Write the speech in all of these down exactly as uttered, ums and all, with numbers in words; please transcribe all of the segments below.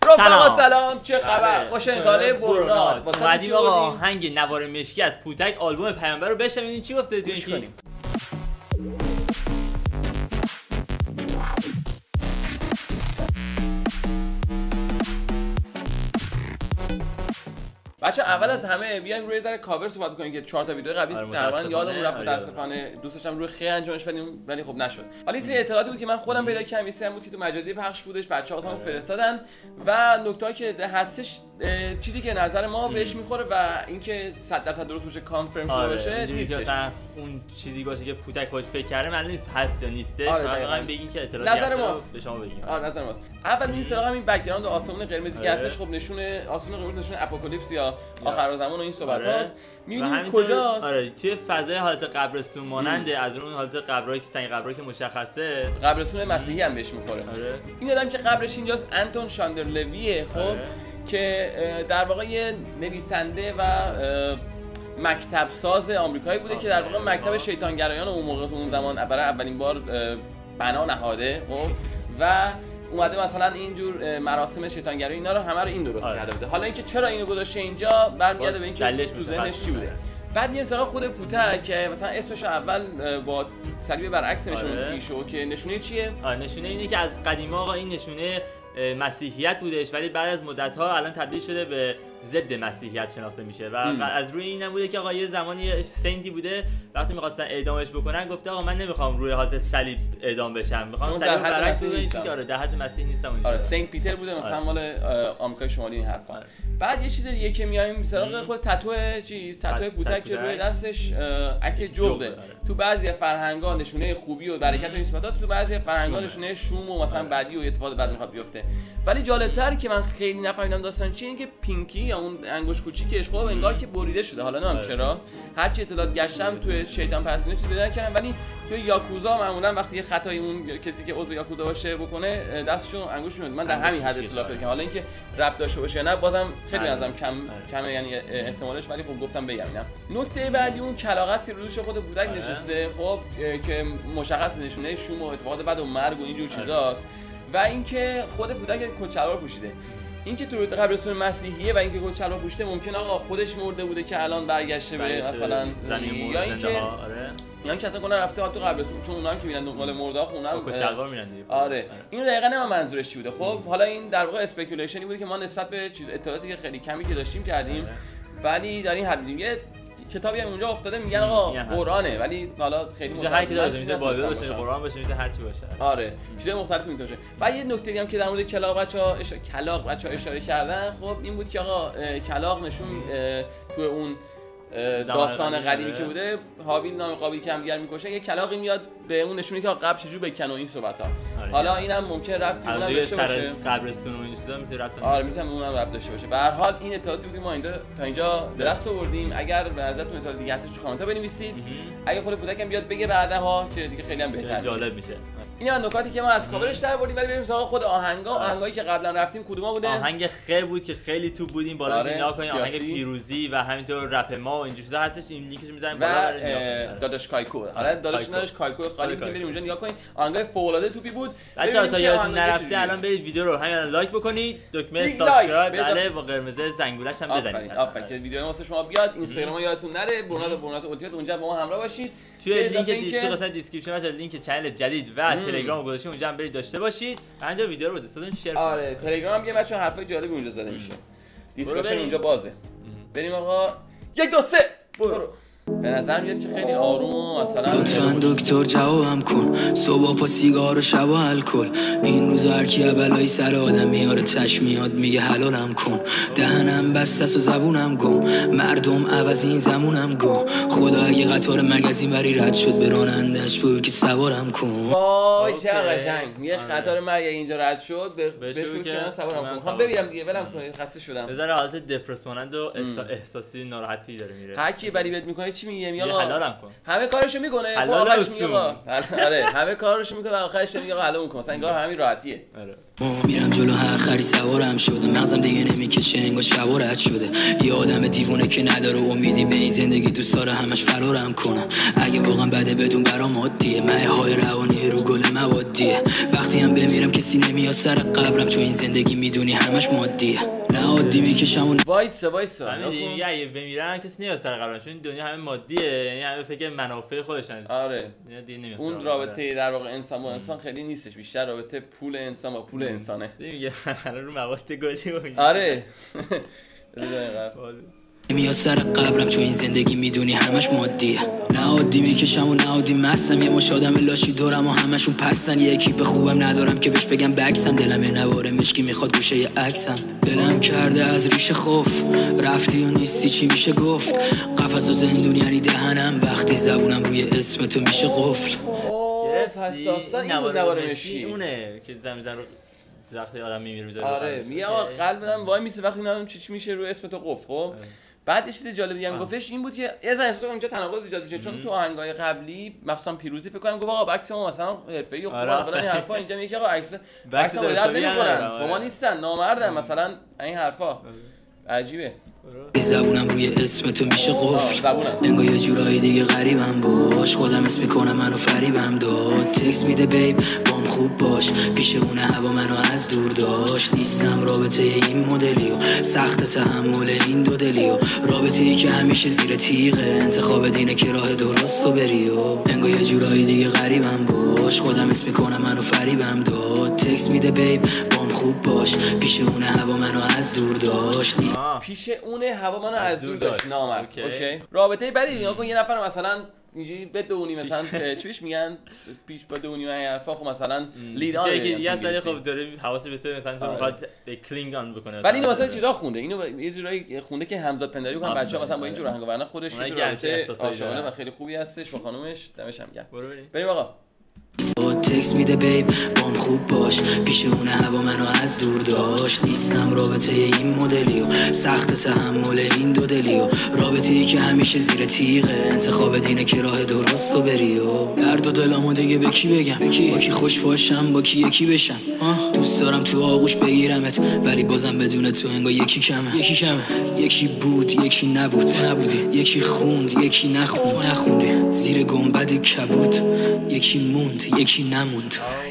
رفقا سلام، چه خبر؟ خوش انگاله برنات. اومدیم آقا آهنگ نوار مشکی از پوتک آلبوم پیامبر رو بشنویم چی گفته تو این. بچه اول از همه بیایم روی ذره کاور صحبت کنیم که چهار تا ویدیو قبلی تقریبا یادمون رفت، متاسفانه دوست داشتم روی خیلی انجامش بدیم ولی خب نشد. حالا این اطلاعاتی بود که من خودم پیدا کردم، این بود که تو مجازی پخش بودش، بچه‌ها واسمون فرستادن و نکته‌ای که هستش چیزی که نظر ما بهش میخوره و اینکه صد درصد درست باشه کانفرم شده باشه نیستش. اون چیزی باشه که پوتک خودش فکر کرده معلوم نیست هست یا نیستش. فقط بگیم که اطلاعاتی نظر ماست به شما بگیم. آره نظر ماست. اول میریم سراغ همین بک‌گراند آسمون قرمزی که هستش. خب نشونه آسمون قرمز نشونه اپوکالیپس یا آخر زمان و این صحبت هاست. میبینیم کجاست؟ آره توی فضای حالت قبرستون ماننده، از اون حالت قبرایی که سنگ قبرایی که مشخصه، قبرستون مسیحی هم بهش میخوره. آره. این آدم که قبرش اینجاست انتون شاندرلویه. خب آره. که در واقع یه نویسنده و مکتب ساز آمریکایی بوده آه. که در واقع مکتب شیطانگرایان اون موقع تو اون زمان برای اولین بار بنا نهاده. خب و اومده مثلا اینجور مراسم شیطانگرایی اینا رو همه رو این درست کرده بوده. حالا اینکه چرا اینو گذاشته اینجا برمیگرده به اینکه تو ذهنش چی بوده. بعد میریم سراغ خود پوتک که مثلا اسمش اول با صلیب برعکس نشونه آره. تیشو که نشونه چیه؟ آره نشونه اینه که از قدیما آقا این نشونه مسیحیت بودش ولی بعد از مدت ها الان تبدیل شده به ضد مسیحیت شناخته میشه و ام. از روی اینم بوده که آقا یه زمانی سنتی بوده وقتی می‌خواستن اعدامش بکنن گفته آقا من نمیخوام روی حالت صلیب اعدام بشم، میخوام صلیب برعکس بگیرم که آره در حد مسیح نیستم اونجا. آره سنت پیتر بوده مثلا آره. مال آمریکای شمالی این حرفا. آره. بعد یه چیز دیگه که میایم سراغ خود تتو چیز تتو پوتک که روی دستش عکس جغده. تو بعضی فرهنگا نشونه خوبی و برکت و این صفات، تو بعضی فرهنگا نشونه شوم و مثلا بدی و اتفاق بد میخواد بیفته. ولی جالب‌تر که من خیلی نفهمیدم داستان چیه اینه که پینکی یا اون انگشت کوچیکش خب انگار که بریده شده. حالا نمیدونم چرا، هر چی اطلاعات گشتم توی شیطان پرستونی چیزی پیدا نکردم ولی توی یاکوزا معمولا وقتی یه خطایی اون کسی که عضو یاکوزا باشه بکنه دستشون انگشت میاد. من در همین حد اطلاع پیدا کردم. حالا اینکه ربط داشته باشه نه بازم خیلی ازم کم کمه یعنی احتمالش، ولی خب گفتم بگم اینا. نکته بعدی اون کلاغی رو روش خود بودک نشسته خب که مشخص نشونه شوم و اتفاقات بعد و مرگ و اینجور چیزاست و اینکه خود بودک کچلوار پوشیده. اینکه تو قبرستون مسیحیه و اینکه کچلوار پوشیده ممکن آقا خودش مرده بوده که الان برگشته به مثلا زمین یا اینکه آره یا اینکه اصلا کنه رفته تو قبرستون، چون اونها هم که میرن دنبال مرده ها اونها هم کچلوار میرن دیگه. آره اینو دقیقاً من منظورش چی بوده. خب حالا این در واقع اسپیکولیشنی بوده که ما نسبت به چیز اطلاعاتی که خیلی کمی که داشتیم کردیم ولی دارین حدیدیم. یه کتابی هم اونجا افتاده میگن آقا قرآنه ولی حالا خیلی متأسفانه هر کی داره میده بایبل باشه قرآن باشه میده هر چی باشه. آره چیزای مختلفی میتونه. بعد یه نکته دیگه هم که در مورد کلاغ بچا اش... کلاغ بچا اشاره کردن خب این بود که آقا کلاغ نشون تو اون داستان قدیمی که بوده هابیل نام قابیل که هم دیگر میکشه یه کلاغی میاد به اون نشون میده که قبل چجور بکن و این صحبت ها. حالا اینم ممکن ربطی اونم داشته باشه قبرستون و این چیزا میتونه ربط آره میتونه اونم ربط داشته باشه. به هر حال این اطلاعاتی بود که ما اینجا تا اینجا درست آوردیم. اگر به نظرتون اطلاعات دیگه هستش تو کامنت ها بنویسید. اگه خود پوتک هم بیاد بگه بعدها که دیگه خیلی هم بهتر جالب میشه. این هم نکاتی که ما از کاورش در آوردیم. ولی بریم سراغ خود آهنگا. آهنگایی که قبلا رفتیم کدوما بوده؟ آهنگ خ بود که خیلی تو بودیم بالا آره. نگاه کنید آهنگ پیروزی و همینطور رپ ما و این چیزا هستش. این لینکش میذاریم بالا و داداش کایکو. حالا داداش نداش کایکو خالی که بریم اونجا نگاه کنید. آهنگای فوق العاده توپی بود. بچه‌ها تا یادتون نرفته الان برید ویدیو رو همین لایک بکنید، دکمه سابسکرایب بله با قرمز زنگوله‌اش هم بزنید. آفرین که ویدیو واسه شما بیاد. اینستاگرام یادتون نره برنات برنات اولتیمت اونجا با ما همراه باشید. توی لینک تو قسمت دیسکریپشن باشه لینک کانال جدید و تلگرام گذاشتیم اونجا هم برید داشته باشید. همینجا ویدیو رو با دوستاتون شیر کنید. آره تلگرام هم یه بچه‌ها حرفای جالبی اونجا زده میشه. دیسکشن اونجا بازه. بریم آقا یک دو سه برو. به نظر میاد که خیلی آروم و مثلا لطفاً دکتر جوابم کن صبح با سیگار و شب و الکل این روزا هر کی بلای سر آدم میاره تش میاد میگه حلالم کن دهنم بسته است و زبونم گم مردم عوض این زمونم گم خدا اگه قطار مگزین بری رد شد به رانندش بگو که سوارم کن. وای چه قشنگ میگه قطار مرگ اینجا رد شد بهش بگو که من سوارم کن. میخوام ببینم دیگه ولم کنید خسته شدم. بذار حالت دپرس مانند و احساسی ناراحتی داره میره. هر کی بری بهت میکنه چی میگه؟ میگه آقا حلالم کن. همه کارشو میکنه، آخرش میگه آقا آره همه کارشو میکنه و آخرش میگه آقا حلال کن. مثلا انگار همین راحتیه. آره میرم جلو هر خری سوارم شده، مغزم دیگه نمیکشه انگار شب رد شده. یه آدم دیوونه که نداره امیدی به این زندگی، دوست داره همش فرارم کنم. اگه واقعا بده بدون برام عادیه، مه های روانی رو گل موادیه. وقتی هم بمیرم کسی نمیاد سر قبرم، چون این زندگی میدونی همش مادیه. نه عادی میکشم وایس وایس همین دیگه اگه بمیرن کسی نمیاد سر قبرم، چون دنیا همه مادیه، یعنی همه فکر منافع خودشن. آره اون رابطه در واقع انسان با انسان خیلی نیستش، بیشتر رابطه پول انسان با پول انسانه دیگه. الان رو مواد گلی و آره میاد سر قبرم، چون این زندگی میدونی همش مادیه. نه عادی میکشم و نه عادی مستم، یه مش آدم لاشی دورم و همشون پستن. یه اکیپ خوبم ندارم که بهش بگم بکسم، دلم یه نواره مشکی میخواد گوشه یه عکسم. دلم کرده از ریشه خوف، رفتی و نیستی چی میشه گفت. قفس و زندون یعنی دهنم، وقتی زبونم روی اسم تو میشه قفل. پس داستان این بود نواره مشکی اونه که زمین زن رو زختی آدم میمیره میذاره. آره میگه آقا قلبم وای میسه وقتی اینا چی میشه روی اسم تو قفل. خب بعد یه چیز جالب دیگه هم گفتش این بود که یه ذره اونجا تناقض ایجاد میشه، چون تو آهنگای قبلی مخصوصا پیروزی فکر کنم گفت آقا عکس ما مثلا حرفه‌ای و خوبه فلان این حرفا، اینجا میگه آقا عکس عکس ما درد نمیخورن با ما نیستن نامردن مثلا این حرفا. عجیبه. زبونم روی اسم تو میشه قفل، انگار یه جورایی دیگه غریبم باش. خودم اسم میکنم منو فریبم داد، تکس میده بیب بام خوب باش. پیش اون هوا منو از دور داشت، نیستم رابطه این مدلی و سخت تحمل این دو دلی و رابطه ای که همیشه زیر تیغه. انتخاب دینه که راه درست رو بری و انگار یه جورایی دیگه غریبم باش. خودم اسم میکنم منو فریبم داد، تکس میده بیب بام خوب باش. پیش اون هوا منو از دور داشت، نیست پیش اون هوا منو از دور داشت نامرد. اوکی رابطه بدی نگاه کن، یه نفر مثلا اینجوری بدونی مثلا چیش میگن پیش بدونی و این حرفا، خب مثلا لیدان یه سری خب داره حواس به تو مثلا تو میخواد کلینگان بکنه، ولی اینو مثلا چیزا خونده، اینو یه جورایی خونده که همزاد پنداری کنن بچه‌ها مثلا با این جور آهنگا، ورنه خودش یه رابطه عاشقانه و خیلی خوبی هستش با خانومش. دمش هم گرم. بریم آقا. تکس میده بیب بام خوب باش. پیش اون هوا منو از دور داشت، نیستم رابطه این مدلی و سخت تحمل این دو دلی و رابطه ای که همیشه زیر تیغه. انتخاب دینه که راه درست رو بری و درد و دلمو دیگه به کی بگم، با کی خوش باشم با کی یکی بشم. دوست دارم تو آغوش بگیرمت ولی بازم بدون تو انگار یکی کمه. یکی کمه یکی بود یکی نبود نبودی، یکی خوند یکی نخوند نخوندی، زیر گنبد کبود یکی موند یکی نموند.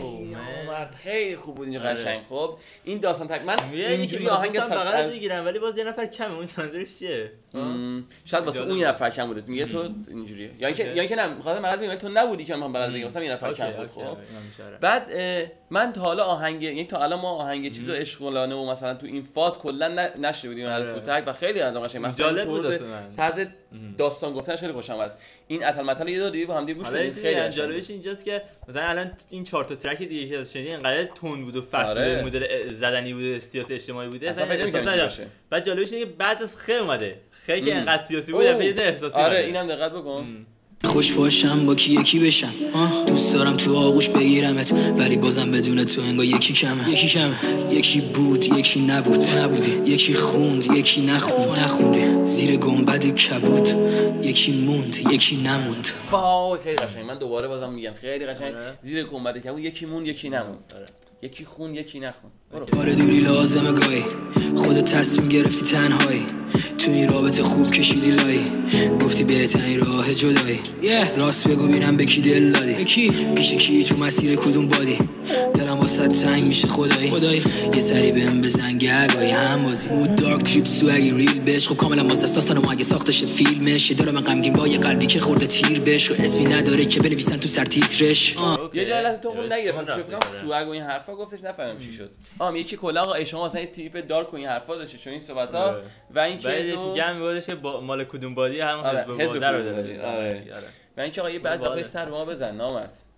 خیلی خوب بود اینجا قشنگ. خب این داستان تک من اینجوری آهنگ فقط میگیرم ولی باز یه نفر کمه، اون منظورش چیه؟ شاید واسه اون یه نفر کم بوده. میگه تو اینجوریه یا اینکه یا اینکه نه می‌خوام بغل بگم تو نبودی که من بغل بگم مثلا یه نفر کم بود. خب بعد من تا حالا آهنگ یعنی تا الان ما آهنگ چیز رو عشقانه و مثلا تو این فاز کلا نشده بودیم از بوتک و خیلی از قشنگ جالب بود. طرز داستان گفتنش خیلی خوشم اومد. این اتل متل یه دادی با هم دیگه گوش بدید. خیلی جالبش اینجاست که مثلا الان این چهار تا ترک دیگه که شنیدی انقدر تون بود و فصل آره. بود مدل زدنی بود سیاسی اجتماعی بوده اصلا احساس. بعد جالبش اینه که بعد از خیلی اومده خیلی که انقدر سیاسی بود یه احساسی. آره اینم دقت بکن. خوش باشم با کی یکی بشم، دوست دارم تو آغوش بگیرمت ولی بازم بدون تو انگار یکی کمه. یکی کمه یکی بود یکی نبود نبودی، یکی خوند یکی نخوند نخوندی، زیر گنبد کبود یکی موند یکی نموند. واو خیلی قشنگ. من دوباره بازم میگم خیلی قشنگ. زیر گنبد کبود یکی موند یکی نموند، یکی خون یکی نخون. بار دوری لازمه گاهی، خودت تصمیم گرفتی تنهایی، تو این رابطه خوب کشیدی لایی، گفتی بهترین راه جدایی. yeah. راست بگو بینم به کی دل دادی، پیش کی تو مسیر کدوم بادی، دلم واسه تنگ میشه خدایی خدایی یه سری بهم بزن گگایی هم بازی مود دارک تریپ سوگی ریل بش. خب کاملا باز داستان ما اگه ساختش فیلمش، یه دارم غمگین با یه قلبی که خورده تیر بش و اسمی نداره که بنویسن تو سر تیترش. یه جای لحظه تو اون نگرفتم چه فکرام سوگ و این حرفا گفتش نفهمیدم چی شد. آ یکی کلا آقا شما مثلا تریپ دارک و این حرفا داشته چون این صحبت‌ها و اینکه تو دیگه هم میگفتش مال کدوم بادی هم حزب بوده رو داره. آره و اینکه آقا یه بعضی وقتا سر به ما بزن نامرد.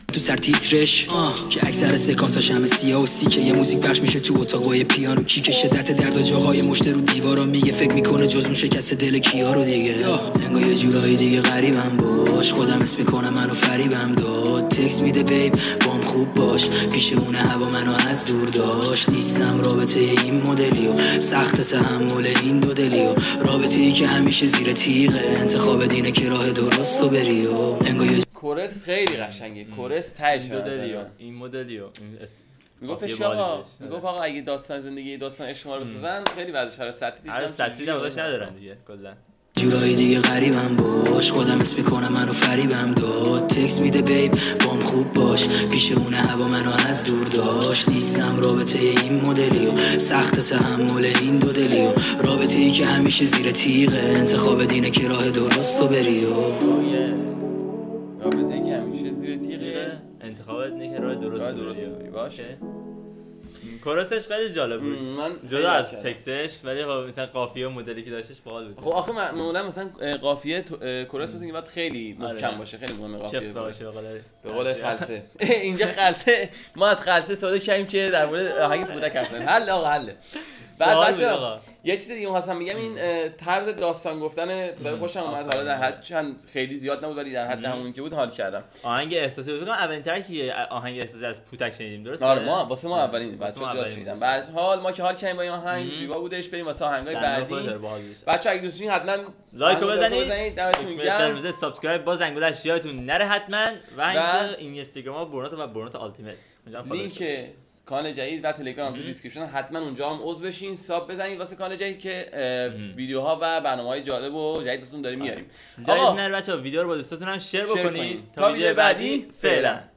تو سر تیترش که اکثر سکانساش همه سیاه و سیکه یه موزیک پخش میشه تو اتاقای پیانو کیک شدت درد و جاهای مشت رو دیوارا میگه فکر میکنه جز اون شکست دل کیا رو دیگه انگار یه جورایی دیگه غریبم باش خودم اسم میکنم منو فریبم داد تکس میده بیب بام خوب باش پیش اون هوا منو از دور داشت نیستم رابطه این مدلی و سخت تحمل این دو دلی و رابطه ای که همیشه زیر تیغه انتخاب دینه که راه درست رو بری و انگار کورس خیلی قشنگه کورس تهش مدلیو این مدلیو میگفت آقا میگفت آقا اگه داستان زندگی داستان عشق ما رو بسازن خیلی وضعش خراب سطحی هر سطحی نبودش ندارن دیگه کلا جورایی دیگه غریبم باش خودم اسم میکنم منو فریبم داد تکس میده بیب بام خوب باش پیش اون هوا منو از دور داشت نیستم رابطه این مدلی و سخت تحمل این دو دلی و رابطه ای که همیشه زیر تیغه انتخاب دینه که راه درست رو بری و رابطه ای که همیشه زیر تیغه انتخاب دینه که راه درست رو بری باشه. کورسش خیلی جالب بود من جدا از تکستش ولی خب مثلا قافیه و مدلی که داشتش باحال بود. خب آخه معمولا مثلا قافیه کورس مثلا باید خیلی محکم باشه خیلی مهمه قافیه باشه به قول خلسه اینجا خلسه ما از خلسه استفاده کردیم که در مورد آهنگ کودک حرف بزنیم حل آقا حل بعد بچه‌ها یه چیز دیگه خواستم میگم این طرز داستان گفتن خیلی خوشم اومد حالا در حد چند خیلی زیاد نبود ولی در حد همون که بود حال کردم آهنگ احساسی بود. اولین ترکی آهنگ احساسی از پوتک شنیدیم درسته؟ آره ما واسه ما اولین بچه‌ها زیاد شنیدم بعد حال ما که حال کردیم با این آهنگ زیبا بودش بریم واسه آهنگای بعدی بچه‌ها اگه دوست داشتین حتما لایک رو بزنید دمتون گرم بزنید سابسکرایب با زنگولش یادتون نره حتما و این اینستاگرام برونات و برونات آلتیمیت لینک کانال جدید و تلگرام تو دیسکریپشن حتما اونجا هم عضو بشین ساب بزنید واسه کانال جدید که ویدیوها و برنامه‌های جالب و جدید داریم میاریم. آقا بچه‌ها ویدیو رو با دوستاتون هم شیر بکنید تا ویدیو بعدی فعلا.